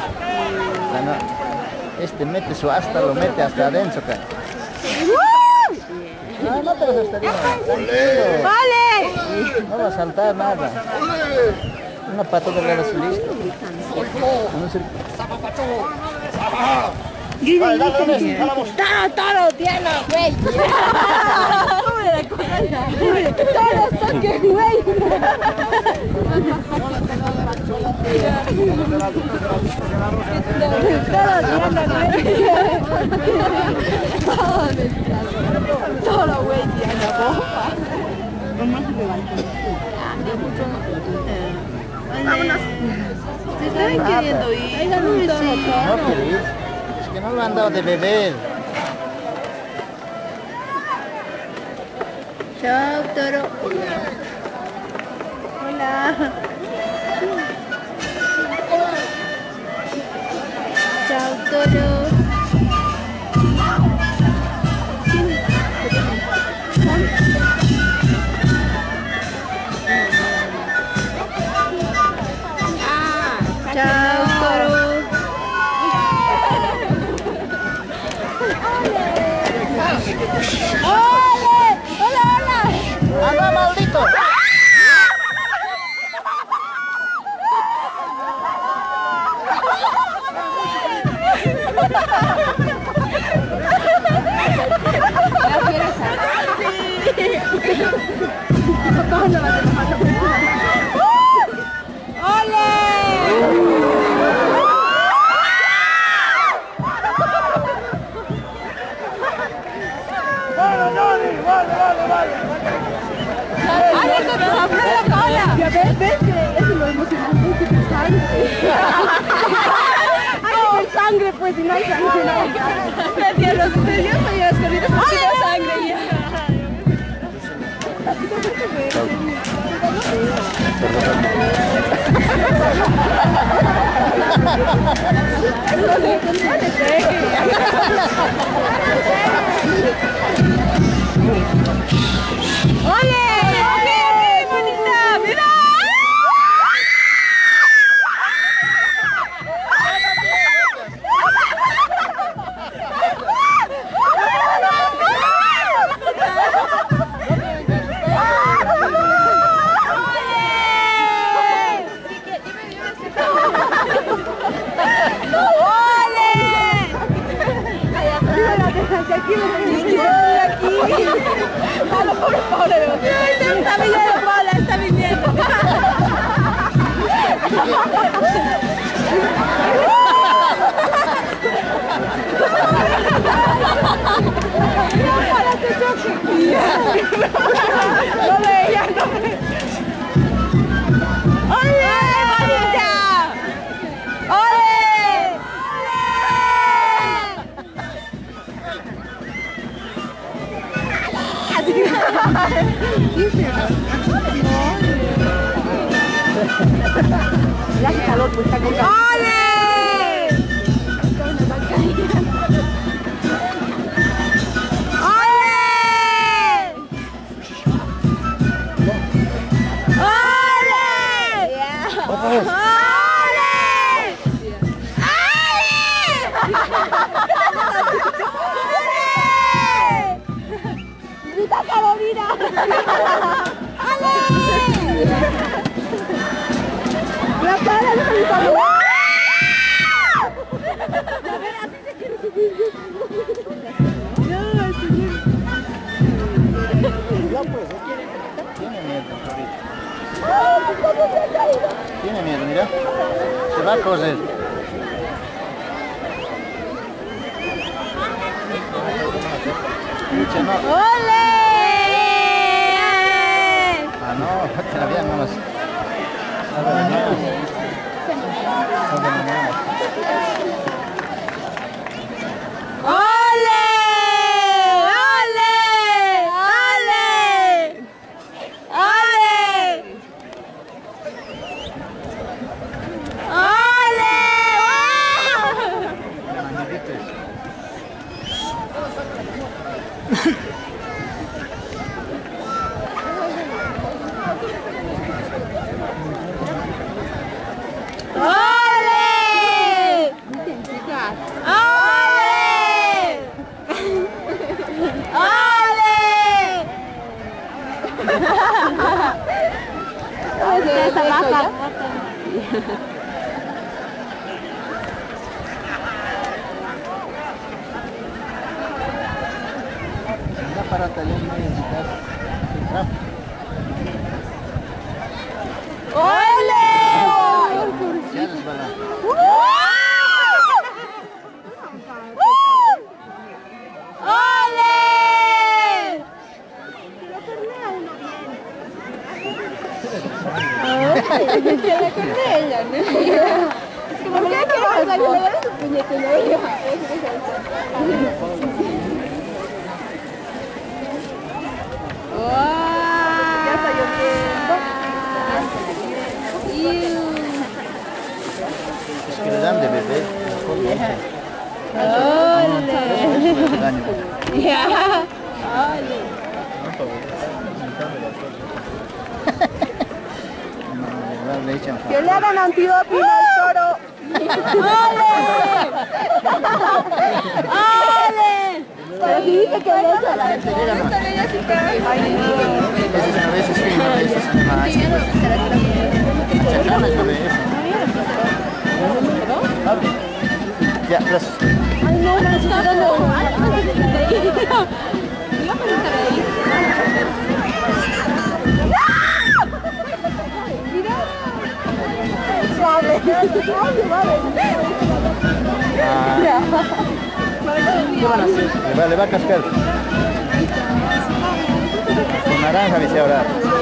Este mete su asta, lo mete hasta adentro, cara. No, no te vas a estar yendo. ¡Vale! No va a saltar nada. Una pata de la listo. Toro, tiene, güey. Todos toques, güey. Todo, güey, Diana, bofa. Vámonos. Se están queriendo ir. No quiere ir. Es que no lo han dado de beber. Chao, toro. Hola. Chao, toro. Chao, toro. ¡Ole! ¡Hola, hola! ¡Anda, maldito! Sangre, pues, si no hay sangre, no. Prefiero los serios, pero las corridas no tienen sangre ya. ¡Ole! ¡Ole, bonita! ¡Mira! Está viniendo. No veía, no veía. ¡Ole, bonita! ¡Ole! Ya hace calor, pues está con calor. ¡Ole! ¡Grita Carolina! ¡Ale! ¡La cara de mi familia! A ver, así se quiere subir. No, Ya pues, tiene miedo ahorita. Tiene miedo, mira. Se va a correr. ¡Ole! Ah, no, todavía no más. ¡Ole! ¡Ole! ¡Ole! ¡Ole! ¡Ole! ¡Ole! Anda para talón de visitar el tráfico. ¡Ole! Ya resbala. ¡Ole! Queda con ella, ¿no? Es que ¿por qué no vas a llevar su puñete? Ya está lloviendo. Es que le dan de beber. ¡Ole! Eso es daño. Ya. ¡Ole! Le echan Que le hagan antidoping al toro. ¡Ole! ¡Ole! Pero si dice que le echan al toro. a veces sí, a veces más. Chacana es lo de eso. Ya, gracias. Ay, no, me está dando mal. Iba a preguntar ahí. ¿Qué van a hacer? Le va a cascar. Con naranja dice ahora.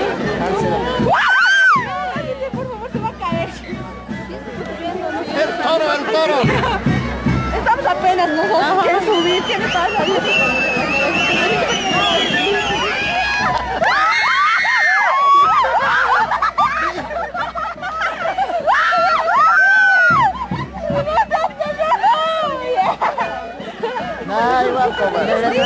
Por favor, se va a caer. El toro. Estamos apenas nosotros. ¿Quieres subir? ¿Qué le pasa? Ay, va a tomar.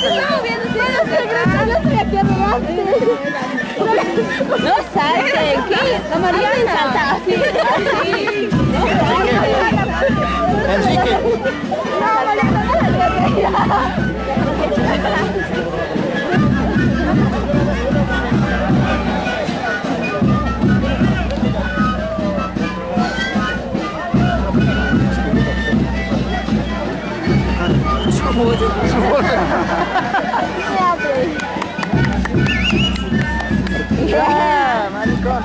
No salten, ¿qué? La Mariana salta así, así. No salten. Enrique. No, Mariana, no Ya, maricón.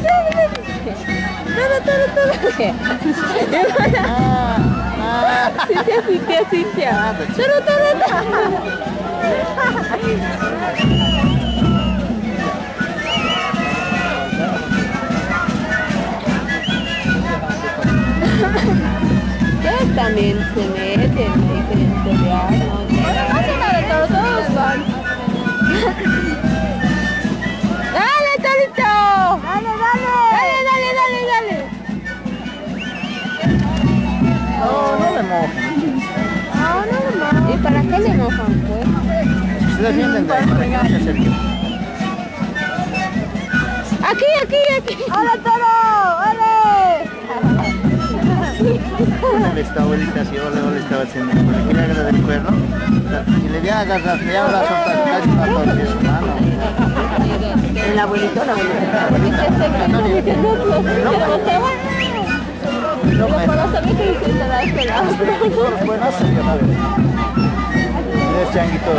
Cintia. Ustedes también se meten ahí queriendo pelear, ¿no? No hace nada de todo, todos van. ¡Dale, Torito! ¡Dale, dale! No le mojen. ¿Y para qué le mojan, pues? Se defienden de ahí, para que no se acerquen. ¡Aquí! ¡Hola, Toro! ¡Ole! Le estaba abuelita así, le estaba haciendo. Le quería agarrar el cuerno. Y le di a agarrar, le iba a soltar casi una torre de su mano. El abuelito, la abuelita. No me... Para saber que se estará esperando. Bueno, así que no. Es changuito.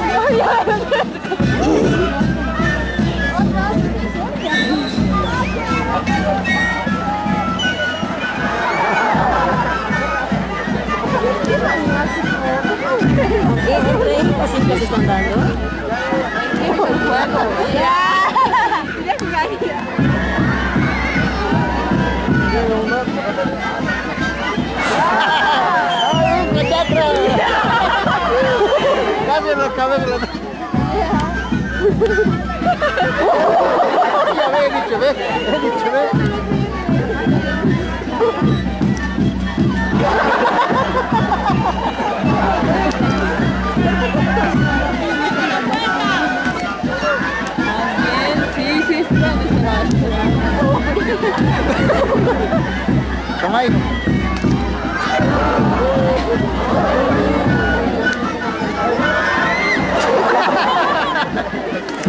Así que se están dando. Casi en la cabeza. Ya ve, he dicho, ve. Sí, Toma ahí.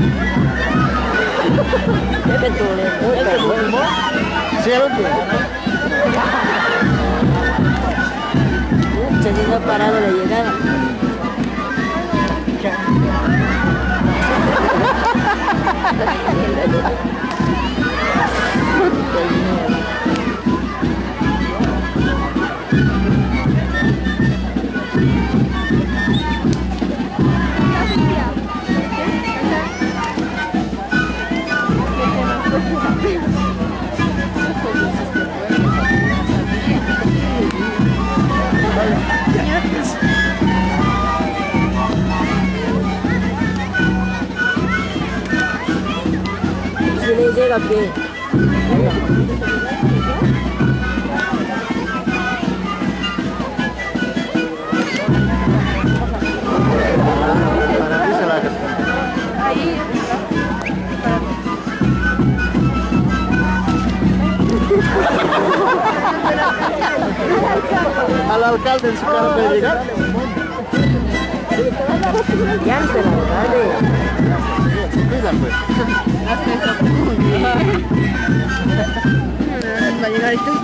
¿Sí, el último? parado la llegada. Si le llega que Para ti se la hagas. ahí Al alcalde en su cara puede llegar. ya no se la alcalde. Se cuida pues. Va a llegar esto.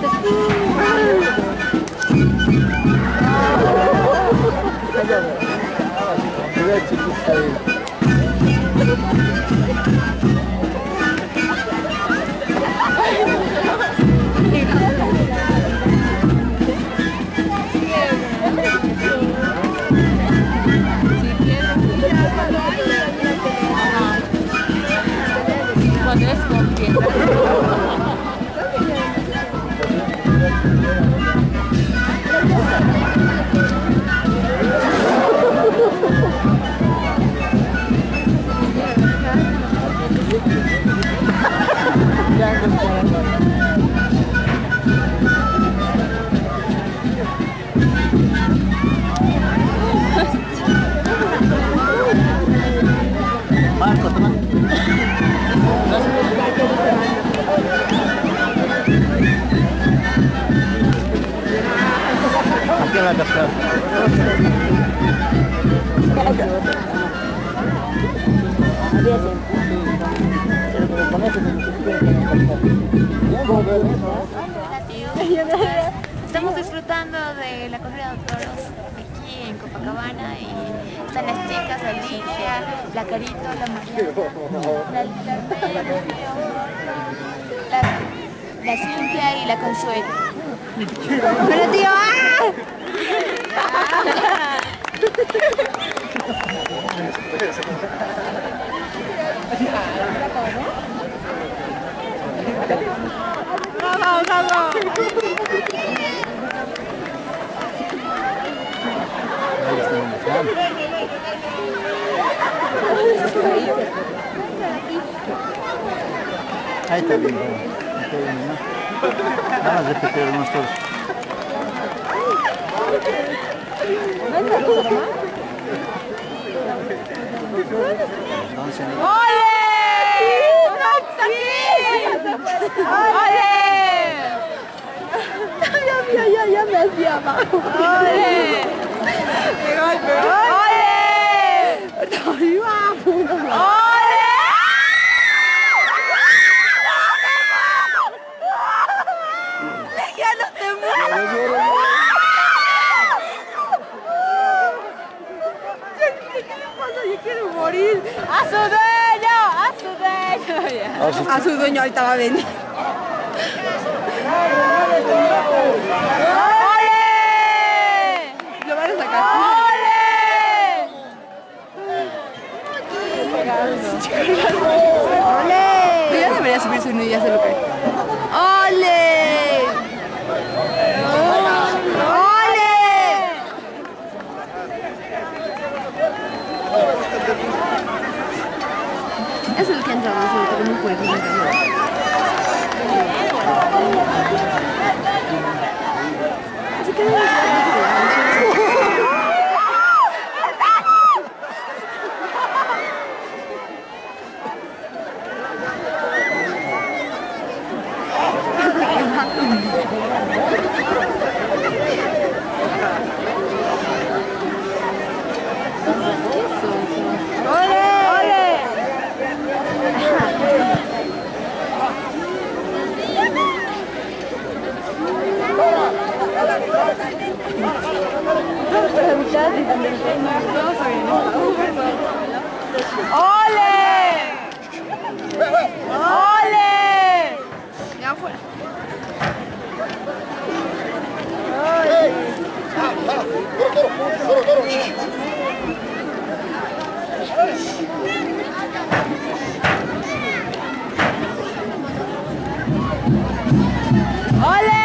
Mira chiquita ahí. Cuando es con quién. Marco, toma. Aquí en la cascada. Estamos disfrutando de la corrida de toros aquí en Copacabana y están las chicas, la Alicia, la Carito, la Mariana, la Cintia y la Consuelo. Pero tío, ¡ah! Ahí está bien, ahí está bien, ¿no? Vamos a repetir unos toros. Entonces, Ya me hacía abajo. A su dueño ahorita va a venir. Lo van a sacar. ¡Ole! Ya debería subir su niño y ya se lo cae. ¡Ole! ¡Ole! Es el que entra más ahorita con un juego. Así que mitad y donde todos ¡ole! ¡Ole! Ya afuera. ¡Ole!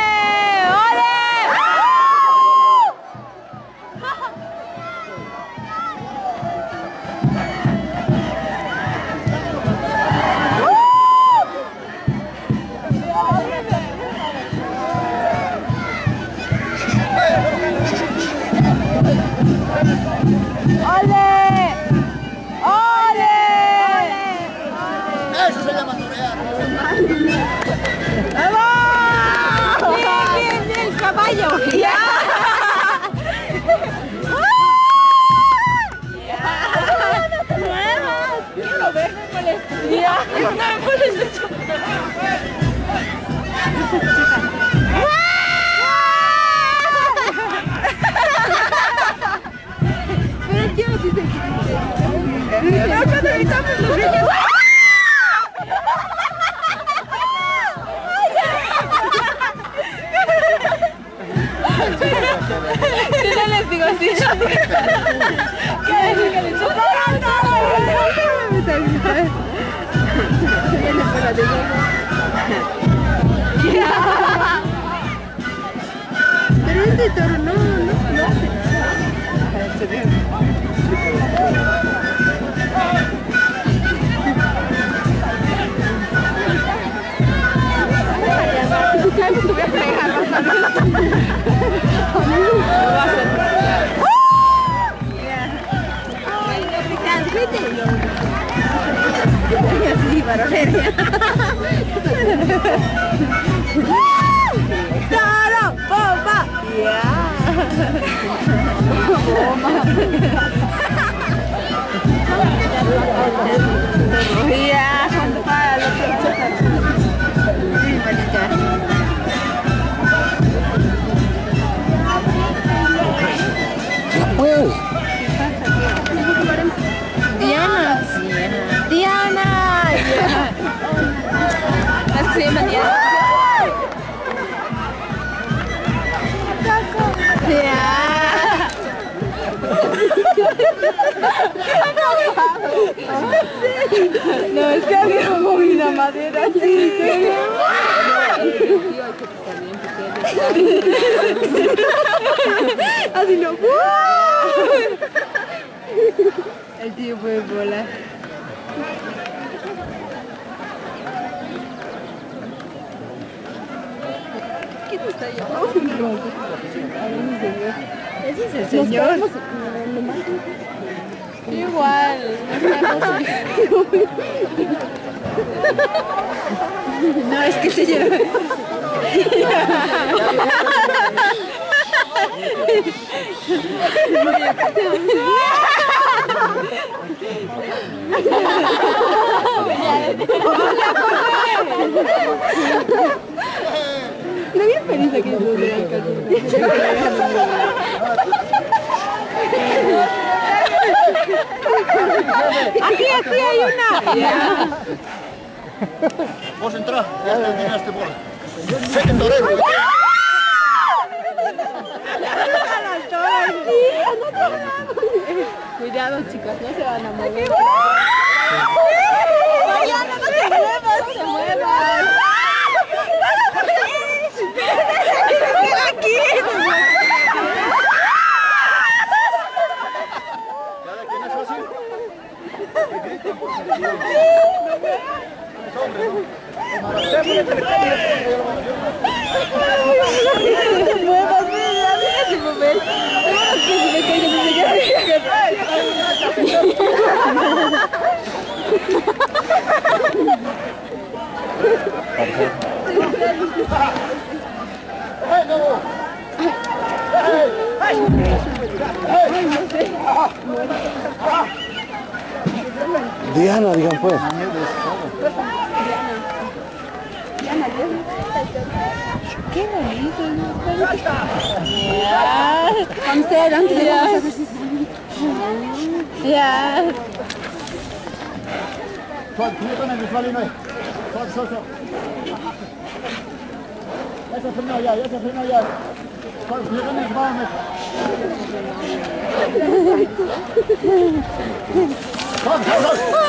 No les digo así. Pero este toro no ¡Toro! ¡Bomba! No, es que había movido la madera así. Así no. El tío puede volar. ¿Quién está llamando? Ese es el señor. Igual, no, es que se lleva. No bien feliz aquí Aquí hay una. Vos entrá, ya terminaste bola. Sé que torero. Cuidado, chicos, no se van a mover. No te muevas, no te muevas. Aquí. ¿Quién es fácil? No te muevas, mira ese momento. Que se me caiga, no se Diana, digan pues. llama qué bonito. Con cero, ya. Ya se frenó ya, vamos.